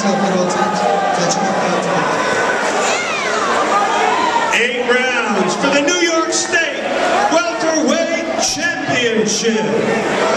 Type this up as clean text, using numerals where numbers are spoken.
8 rounds for the New York State Welterweight Championship.